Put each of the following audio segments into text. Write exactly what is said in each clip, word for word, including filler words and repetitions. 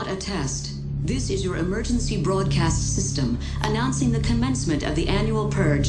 not a test. This is your emergency broadcast system announcing the commencement of the annual Purge.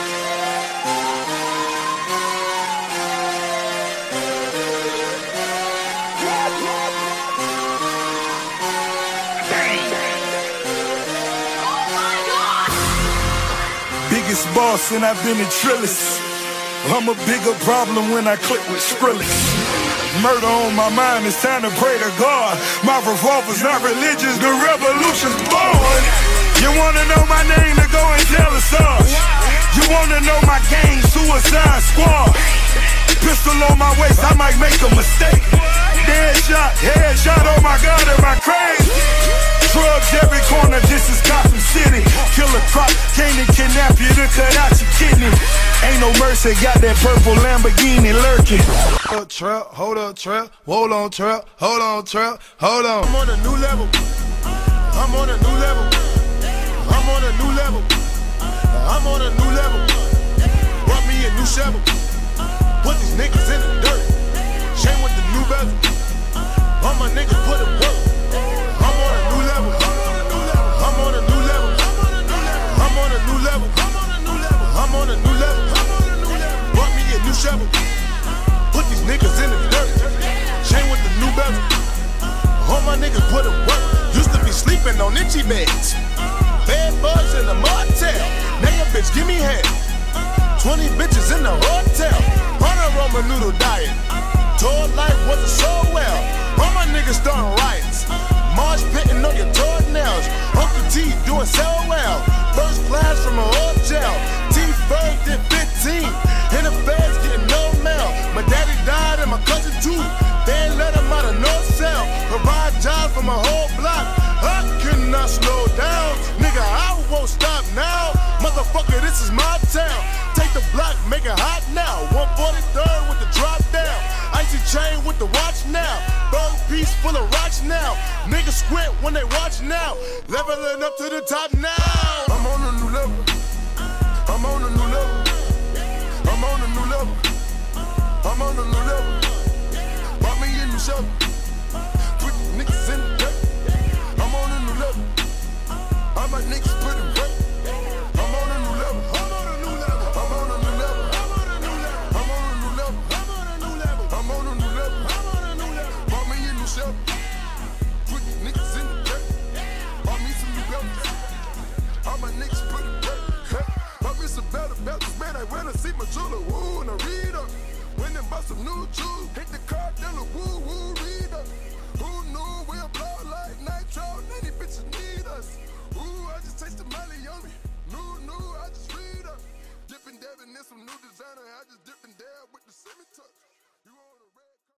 Biggest boss and I've been in Trillis. I'm a bigger problem when I click with Skrillex. Murder on my mind, it's time to pray to God. My revolver's not religious, the revolution's born. You wanna know my name, to go and tell us all. You wanna know my gang, Suicide Squad. Pistol on my waist, I might make a mistake. Dead shot, head shot, oh my God, am I crazy? Drugs every corner, this is Gotham City. Killer crop, came to kidnap you to cut out your kidney. Ain't no mercy, got that purple Lamborghini lurking. Hold up, trap, hold up, trap, hold on, trap, hold on, trap, hold on. I'm on a new level. I'm on a new level. I'm on a new level. I'm on a new level. Brought me a new shovel. Put these niggas in the dirt. Shame with the new bezel. All my niggas put it work. I'm on a new level. I'm on a new level. I'm on a new level. I'm on a new level. Brought me a new shovel. Put these niggas in the dirt. Shame with the new bezel. All my niggas put it work. Used to be sleeping on itchy beds. Bad bugs in the motel. Now your bitch give me head. Twenty bitches in the hotel. On a Roman noodle diet. Tour life wasn't so well. All my niggas starting riots. Marsh pitting on your toenails. Uncle T doing so well. First class from a hotel. T-Ferg did fifteen. And the feds getting no mail. My daddy died and my cousin too. They ain't let him out of no cell. Provide jobs for my whole block. I cannot slow down. Nigga, I won't stop now. Motherfucker, this is my town. Take the block, make it hot now. one forty-third with the drop down. Icy chain with the watch now. Bird piece full of rocks now. Niggas squint when they watch now. Leveling up to the top now. I'm on a new level. I'm on a new level. I'm on a new level. I'm on a new level. Bought me a new shovel. Put niggas in the dirt. I'm on a new level. All my niggas put it right. I'm on a new level. I'm on a new level. I'm on a new level. I'm on a new level. I'm on a new level. I'm on a new level. I'm on a new level. Bought me a new shovel. Put niggas in the dirt. Bought me some new belts. All my niggas put it right. Bought me some better belts. Man, I went to see my jeweler. Woo, and I read up. Went and bought some new jewels. Hit the car, then a woo woo.